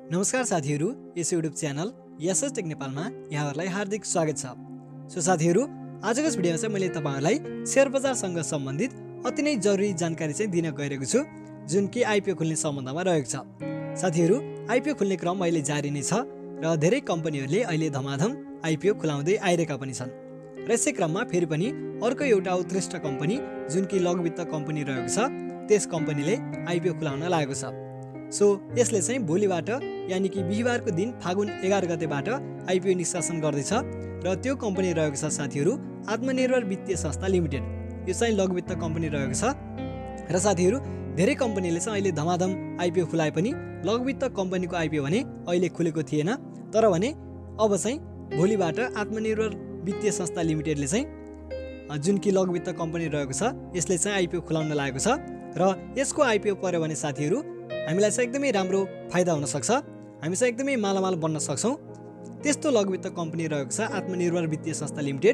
नमस्कार साथीहरू, यस युट्युब च्यानल एसएस टेक नेपालमा यहाँहरूलाई हार्दिक स्वागत छ। सो साथीहरू, आजको यस भिडियोमा चाहिँ मैले तपाईहरुलाई शेयर बजारसँग सम्बन्धित अति नै जरुरी जानकारी चाहिँ दिन गइरहेको छु, जुन कि आईपीओ खुल्ने सम्बन्धमा रहेको छ। साथीहरू, आईपीओ खुल्ने क्रम अहिले जारी नै छ र धेरै कम्पनीहरूले अहिले धमाधम आईपीओ खुलाउँदै आइरहेका पनि छन्। र यसै क्रममा फेरि पनि अर्को एउटा उत्कृष्ट कम्पनी जुन कि लघुवित्त कम्पनी रहेको छ, त्यस कम्पनीले आईपीओ खुलाउन लागेको छ। सो यसले चाहिँ भोलिबाट यानी कि बिहीबारको दिन फागुन 11 गतेबाट आईपीओ निष्कासन गर्दैछ र त्यो कम्पनी रहेको छ साथीहरू आत्मनिर्भर वित्तीय संस्था लिमिटेड। यो चाहिँ लघुवित्त कम्पनी रहेको छ र साथीहरू धेरै कम्पनीले चाहिँ अहिले धमाधम आईपीओ खुलाए पनि लघुवित्त कम्पनीको आईपीओ भने अहिले खुलेको थिएन। तर भने अब चाहिँ भोलिबाट आत्मनिर्भर वित्तीय संस्था लिमिटेडले चाहिँ जुन कि लघुवित्त कम्पनी रहेको छ यसले चाहिँ आईपीओ खुलाउन लागेको छ र यसको आईपीओ पर्यो भने साथीहरू हामीलाई चाहिँ एकदमै राम्रो फाइदा हुन सक्छ। हामी चाहिँ एकदमै मालामाल बन्न सक्छौँ। त्यस्तो लघुवित्त कम्पनी रहेको छ आत्मनिर्भर वित्तीय संस्था लिमिटेड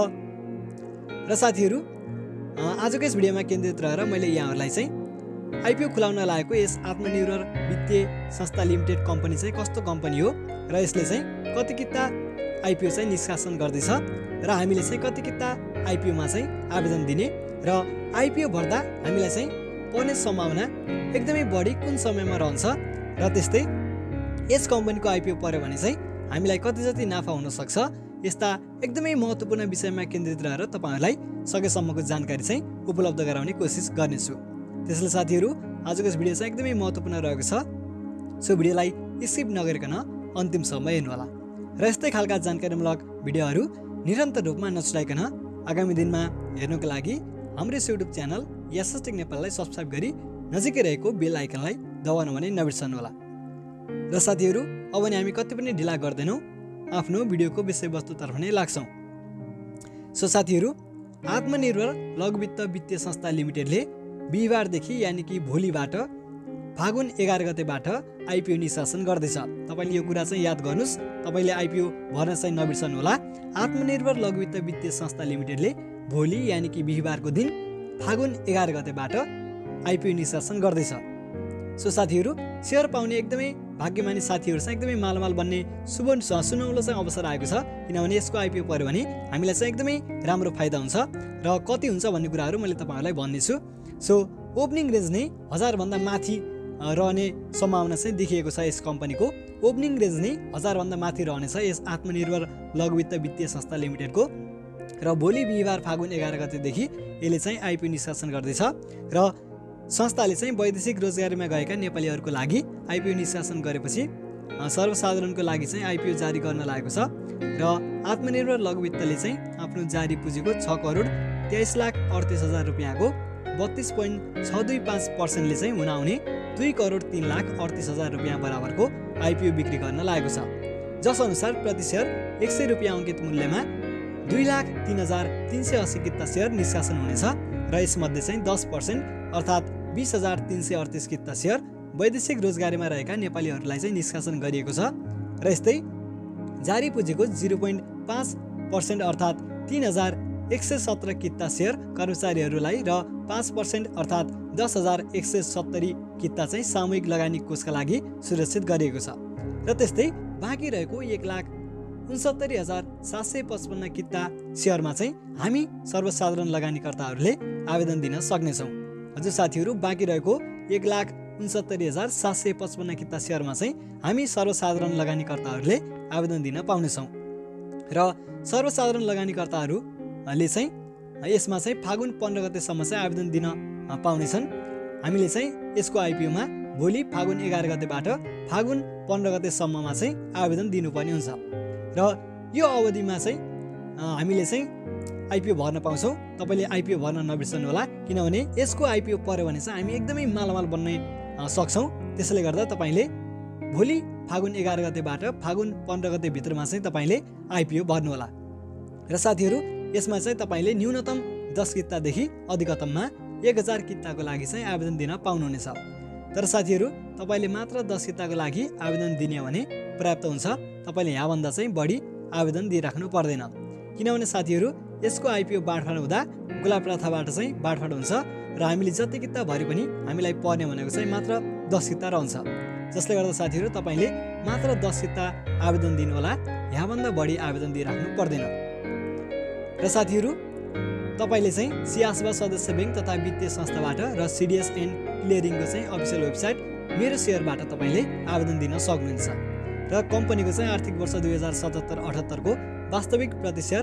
र साथीहरू आजको यस भिडियोमा केन्द्रित रहेर मैले यहाँहरूलाई चाहिँ आईपीओ खुलाउन लागेको यस आत्मनिर्भर वित्तीय संस्था लिमिटेड कम्पनी चाहिँ कस्तो कम्पनी हो र यसले चाहिँ कति किता आईपीओ चाहिँ निष्कासन गर्दैछ र हामीले चाहिँ कति किता आईपीओमा चाहिँ आवेदन दिने र आईपीओ भर्दा हामीलाई चाहिँ पर्ने सम्भावना एकदमै बढी कुन समयमा रहन्छ र त्यस्तै यस कम्पनीको आईपीओ पर्यो भने चाहिँ हामीलाई कति जति नाफा हुन सक्छ, यस्ता एकदमै महत्त्वपूर्ण विषयमा केन्द्रित रहेर तपाईहरुलाई सकेसम्मको जानकारी चाहिँ उपलब्ध गराउने कोसिस गर्नेछु। त्यसैले साथीहरू आजको यस भिडियो चाहिँ एकदमै महत्त्वपूर्ण रहेको छ। सो भिडियोलाई स्किप नगरिकन अन्तिमसम्म हेर्नुहोला र यस्तै खालका जानकारीमूलक भिडियोहरू निरन्तर रूपमा नछुटाइकन आगामी दिनमा हेर्नुको लागि हाम्रो युट्युब च्यानल एसएस टेक नेपाललाई सब्स्क्राइब गरी नजिकै रहेको बेल आइकनलाई दबाउन भने नबिर्सनुहोला। र साथीहरू अब नि हामी कति पनि ढिला गर्दैनौँ, आफ्नो भिडियोको विषयवस्तुतर्फ नै लाग्छौँ। सो साथीहरू आत्मनिर्भर लघुवित्त वित्तीय संस्था लिमिटेडले बिहीबारदेखि यानी कि भोलिबाट फागुन 11 गतेबाट आईपीओ निष्कासन गर्दैछ। तपाईले यो कुरा चाहिँ याद गर्नुस्, तपाईले आईपीओ भर्न चाहिँ नबिर्सनुहोला। आत्मनिर्भर लघुवित्त वित्तीय संस्था लिमिटेडले भोलि यानी कि बिहीबारको दिन फागुन 11 गतेबाट आईपीओ निष्कासन गर्दैछ। सो साथीहरू शेयर पाउने एकदमै भाग्यमानी साथीहरू चाहिँ एकदमै मालमाल बन्ने सुनौलो चाहिँ अवसर आएको छ, किनभने यसको आईपीओ पर्यो भने हामीलाई चाहिँ एकदमै राम्रो फाइदा हुन्छ र कति हुन्छ भन्ने कुराहरू मैले तपाईहरुलाई भन्नेछु। सो ओपनिङ रेन्ज नै 1000 भन्दा माथि रहने सम्भावना चाहिँ देखिएको छ। यस कम्पनीको ओपनिङ रेन्ज नै 1000 भन्दा माथि रहनेछ यस आत्मनिर्भर लघुवित्त वित्तीय संस्था लिमिटेडको। र भोलि बिहीबार फागुन 11 गतेदेखि यसले चाहिँ आईपीओ निष्कासन गर्दैछ र संस्थाले चाहिँ वैदेशिक रोजगारीमा गएका नेपालीहरूको लागि आईपीओ निष्कासन गरेपछि सर्वसाधारणको लागि चाहिँ आईपीओ जारी गर्न लागेको छ र आत्मनिर्भर लघुवित्तले चाहिँ आफ्नो जारी पुँजीको 6,23,38,000 रुपियाँको 32.625% चाहिँ हुन आउने 2,03,38,000 रुपियाँ बराबरको आईपीओ बिक्री गर्न लागेको छ, जस अनुसार प्रति शेयर 100 रुपियाँ अङ्कित मूल्यमा 2,03,380 किता शेयर निष्कासन हुनेछ र यसमध्ये चाहिँ 10% अर्थात् 20,338 किता शेयर वैदेशिक रोजगारीमा रहेका नेपालीहरूलाई चाहिँ निष्कासन गरिएको छ र यस्तै जारी पुँजीको 0.5% अर्थात् 3,117 किता शेयर कर्मचारीहरूलाई र 5% अर्थात् 10,170 किता चाहिँ सामूहिक लगानी कोषका लागि सुरक्षित गरिएको छ र त्यस्तै बाँकी रहेको 1,69,755 किता शेयरमा चाहिँ हामी सर्वसाधारण लगानीकर्ताहरूले आवेदन दिन सक्नेछौँ। हजुर साथीहरू, बाँकी रहेको 1,69,755 किता शेयरमा चाहिँ हामी सर्वसाधारण लगानीकर्ताहरूले आवेदन दिन पाउनेछौँ र सर्वसाधारण लगानीकर्ताहरूले चाहिँ यसमा चाहिँ फागुन 15 गतेसम्म चाहिँ आवेदन दिन पाउनेछन्। हामीले चाहिँ यसको आईपीओमा भोलि फागुन 11 गतेबाट फागुन 15 गतेसम्ममा चाहिँ आवेदन दिनुपर्ने हुन्छ र यो अवधिमा चाहिँ हामीले चाहिँ आईपीओ भर्न पाउँछौँ। तपाईले आईपीओ भर्न नबिर्सनुहोला, किनभने यसको आईपीओ पर्यो भने चाहिँ हामी एकदमै मालामाल बन्न सक्छौँ। त्यसैले गर्दा तपाईले भोलि फागुन 11 गतेबाट फागुन 15 गते भित्रमा चाहिँ तपाईले आईपीओ भर्नुहोला। र साथीहरू यसमा चाहिँ तपाईले न्यूनतम 10 कितादेखि अधिकतममा 1000 किताको लागि चाहिँ आवेदन दिन पाउनुहुनेछ। तर साथीहरू तपाईले मात्र 10 किताको लागि आवेदन दिने भने पर्याप्त हुन्छ। तपाईले यहाँभन्दा चाहिँ बढी आवेदन दिइराख्नु पर्दैन, किनभने साथीहरू यसको आईपीओ बाँडफाँड हुँदा गुलाब प्रथाबाट चाहिँ बाँडफाँड हुन्छ र हामीले जति किता भरे पनि हामीलाई पर्ने भनेको चाहिँ मात्र 10 किता रहन्छ। जसले गर्दा साथीहरू तपाईले मात्र 10 सिता आवेदन दिनुहोला, यहाँभन्दा बढी आवेदन दिइराख्नु पर्दैन। र साथीहरू तपाईले चाहिँ सिआसबा सदस्य ब्याङ्क तथा वित्तीय संस्थाबाट र सिडिएस एन्ड क्लियरिङको चाहिँ अफिसियल वेबसाइट मेरो शेयरबाट तपाईले आवेदन दिन सक्नुहुन्छ। र कम्पनीको चाहिँ आर्थिक वर्ष 2077-78 को वास्तविक प्रतिशत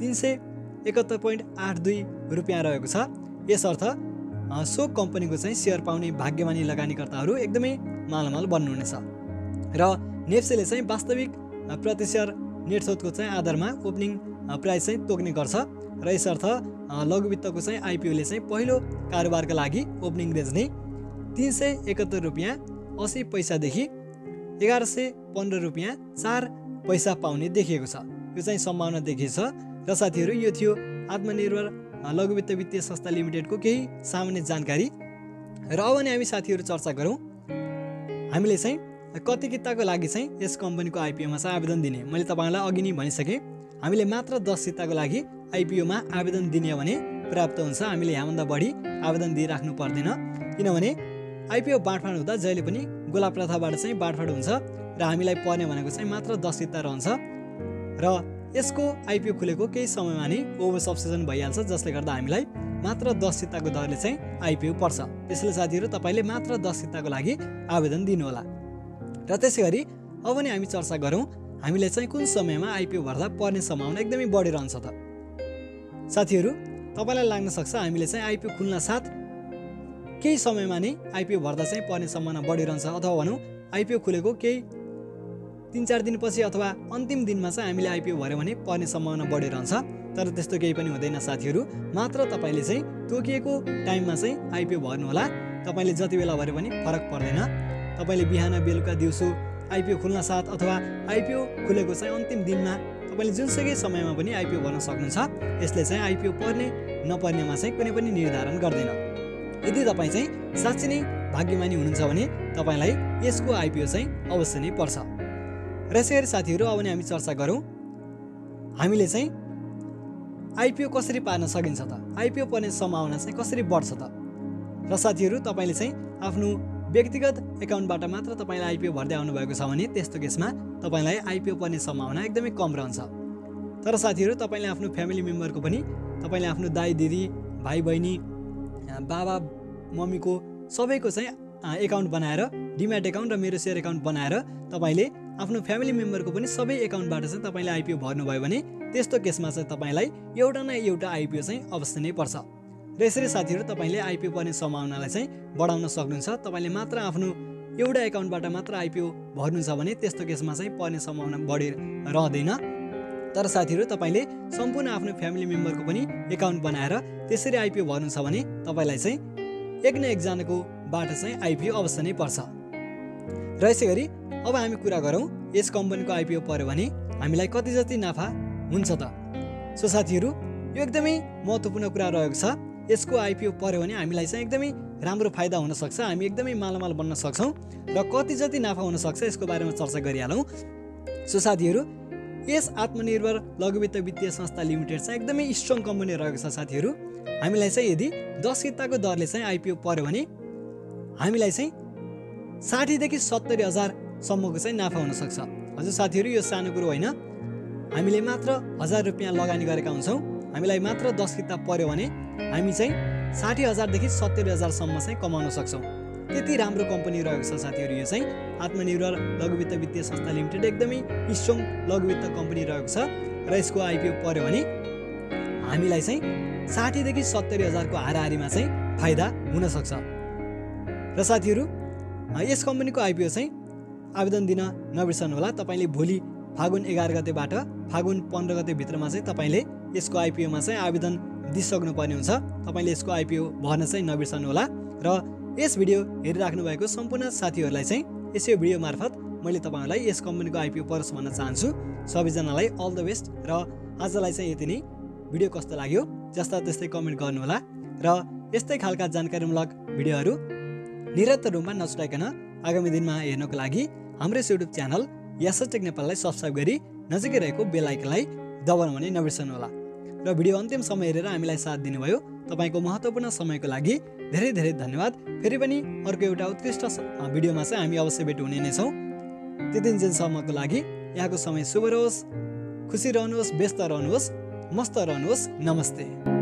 371.82 रुपियाँ रहेको छ। यसर्थ सो कम्पनीको चाहिँ शेयर पाउने भाग्यमानी लगानीकर्ताहरू एकदमै मालामाल बन्नुहुनेछ। र नेप्सेले चाहिँ वास्तविक प्रतिशत नेटथोतको चाहिँ आधारमा ओपनिङ प्राइस चाहिँ तोक्ने गर्छ। र यसर्थ लघु वित्तको चाहिँ आइपिओले चाहिँ पहिलो कारोबारका लागि ओपनिङ रेन्ज नै 371 रुपियाँ 80 पैसादेखि 1115 रुपियाँ 4 पैसा पाउने देखिएको छ। यो चाहिँ सम्भावना देखिएको छ। र साथीहरू यो थियो आत्मनिर्भर लघु वित्त वित्तीय संस्था लिमिटेडको केही सामान्य जानकारी। र अब नै हामी साथीहरू चर्चा गरौँ हामीले चाहिँ कति किताको लागि चाहिँ यस कम्पनीको आइपिओमा चाहिँ आवेदन दिने। मैले तपाईँलाई अघि नै भनिसकेँ, हामीले मात्र 10 सिताको लागि आइपिओमा आवेदन दिने भने पर्याप्त हुन्छ। हामीले यहाँभन्दा बढी आवेदन दिइराख्नु पर्दैन, किनभने आइपिओ बाँडफाँड हुँदा जहिले पनि गोला प्रथाबाट चाहिँ बाँडफाँड हुन्छ र हामीलाई पर्ने भनेको चाहिँ मात्र 10 सिता रहन्छ। र यसको आइपिओ खुलेको केही समयमा नै ओभर सब्सक्रिप्सन भइहाल्छ, जसले गर्दा हामीलाई मात्र 10 सिताको दरले चाहिँ आइपिओ पर्छ। त्यसैले साथीहरू तपाईँले मात्र 10 सिताको लागि आवेदन दिनुहोला। र त्यसै गरी अब नै हामी चर्चा गरौँ हामीले चाहिँ कुन समयमा आइपिओ भर्दा पर्ने सम्भावना एकदमै बढिरहन्छ त। साथीहरू तपाईँलाई लाग्न सक्छ हामीले चाहिँ आइपिओ खुल्न साथ केही समयमा नै आइपिओ भर्दा चाहिँ पर्ने सम्भावना बढिरहन्छ, अथवा भनौँ आइपिओ खुलेको केही 3-4 दिनपछि अथवा अन्तिम दिनमा चाहिँ हामीले आइपिओ भर्यो भने पर्ने सम्भावना बढिरहन्छ। तर त्यस्तो केही पनि हुँदैन साथीहरू। मात्र तपाईँले चाहिँ तोकिएको टाइममा चाहिँ आइपिओ भर्नुहोला। तपाईँले जति बेला भर्यो भने फरक पर्दैन। तपाईँले बिहान बेलुका दिउँसो आइपिओ खुल्न साथ अथवा आइपिओ खुलेको चाहिँ अन्तिम दिनमा तपाईँले जुनसुकै समयमा पनि आइपिओ भर्न सक्नुहुन्छ। यसले चाहिँ आइपिओ पर्ने नपर्नेमा चाहिँ कुनै पनि निर्धारण गर्दैन। यदि तपाईँ चाहिँ साँच्चै नै भाग्यमानी हुनुहुन्छ भने तपाईँलाई यसको आइपिओ चाहिँ अवश्य नै पर्छ। र यसै गरी साथीहरू अब नै हामी चर्चा गरौँ हामीले चाहिँ आइपिओ कसरी पार्न सकिन्छ त, आइपिओ पर्ने सम्भावना चाहिँ कसरी बढ्छ त। र साथीहरू तपाईँले चाहिँ आफ्नो व्यक्तिगत एकाउन्टबाट मात्र तपाईँले आइपिओ भर्दै आउनुभएको छ भने त्यस्तो केसमा तपाईँलाई आइपिओ पर्ने सम्भावना एकदमै कम रहन्छ। तर साथीहरू तपाईँले आफ्नो फ्यामिली मेम्बरको पनि, तपाईँले आफ्नो दाइ दिदी भाइ बहिनी बाबा मम्मीको सबैको चाहिँ एकाउन्ट बनाएर डिम्याट एकाउन्ट र मेरो सेयर एकाउन्ट बनाएर तपाईँले आफ्नो फ्यामिली मेम्बरको पनि सबै एकाउन्टबाट चाहिँ तपाईँले आइपिओ भर्नुभयो भने त्यस्तो केसमा चाहिँ तपाईँलाई एउटा न एउटा आइपिओ चाहिँ अवश्य नै पर्छ। र यसरी साथीहरू तपाईँले आइपिओ पर्ने सम्भावनालाई चाहिँ बढाउन सक्नुहुन्छ। तपाईँले मात्र आफ्नो एउटा एकाउन्टबाट मात्र आइपिओ भर्नुहुन्छ भने त्यस्तो केसमा चाहिँ पर्ने सम्भावना बढी रहँदैन। तर साथीहरू तपाईँले सम्पूर्ण आफ्नो फ्यामिली मेम्बरको पनि एकाउन्ट बनाएर त्यसरी आइपिओ भर्नुहुन्छ भने तपाईँलाई चाहिँ एक न एकजनाको बाट चाहिँ आइपिओ अवश्य नै पर्छ। र यसै गरी अब हामी कुरा गरौँ यस कम्पनीको आइपिओ पर्यो भने हामीलाई कति जति नाफा हुन्छ त। सो साथीहरू यो एकदमै महत्त्वपूर्ण कुरा रहेको छ। यसको आइपिओ पर्यो भने हामीलाई चाहिँ एकदमै राम्रो फाइदा हुनसक्छ, हामी एकदमै मालामाल बन्न सक्छौँ। र कति जति नाफा हुनसक्छ यसको बारेमा चर्चा गरिहालौँ। सो साथीहरू यस आत्मनिर्भर लघु वित्त वित्तीय संस्था लिमिटेड चाहिँ एकदमै स्ट्रङ कम्पनी रहेको छ। साथीहरू हामीलाई चाहिँ यदि 10 किताको दरले चाहिँ आइपिओ पर्यो भने हामीलाई चाहिँ 60 देखि 70 हजार सम्मको चाहिँ नाफा हुनसक्छ। हजुर साथीहरू यो सानो कुरो होइन। हामीले मात्र 1000 रुपियाँ लगानी गरेका हुन्छौँ, हामीलाई मात्र 10 किताब पर्यो भने हामी चाहिँ 60 हजारदेखि 70 हजारसम्म चाहिँ कमाउन सक्छौँ। त्यति राम्रो कम्पनी रहेको छ साथीहरू। यो चाहिँ आत्मनिर्भर लघु वित्त वित्तीय संस्था लिमिटेड एकदमै स्ट्रङ लघु वित्त कम्पनी रहेको छ। र यसको आइपिओ पर्यो भने हामीलाई चाहिँ 60 देखि 70 हजारको हाराहारीमा चाहिँ फाइदा हुनसक्छ। र साथीहरू यस कम्पनीको आइपिओ चाहिँ आवेदन दिन नबिर्सनुहोला। तपाईँले भोलि फागुन 11 गतेबाट फागुन 15 गते भित्रमा चाहिँ तपाईँले यसको आइपिओमा चाहिँ आवेदन दिइसक्नुपर्ने हुन्छ। तपाईँले यसको आइपिओ भर्न चाहिँ नबिर्सनुहोला। र यस भिडियो हेरिराख्नु भएको सम्पूर्ण साथीहरूलाई चाहिँ यसै भिडियो मार्फत मैले तपाईँहरूलाई यस कम्पनीको आइपिओ परोस् भन्न चाहन्छु। सबैजनालाई अल द बेस्ट। र आजलाई चाहिँ यति नै। भिडियो कस्तो लाग्यो जस्ता त्यस्तै कमेन्ट गर्नुहोला। र यस्तै खालका जानकारीमूलक भिडियोहरू निरन्तर रूपमा नछुटाइकन आगामी दिनमा हेर्नको लागि हाम्रो युट्युब च्यानल यस टेक नेपाललाई सब्सक्राइब गरी नजिकै रहेको बेल आइकनलाई दबाउन भने नबिर्सनुहोला। र भिडियो अन्तिम समय हेरेर हामीलाई साथ दिनुभयो तपाईँको महत्त्वपूर्ण समयको लागि धेरै धेरै धन्यवाद। फेरि पनि अर्को एउटा उत्कृष्ट भिडियोमा चाहिँ हामी अवश्य भेट हुने नै छौँ। त्यति दिनसम्मको लागि यहाँको समय शुभ रहोस्, खुसी रहनुहोस्, व्यस्त रहनुहोस्, मस्त रहनुहोस्। नमस्ते।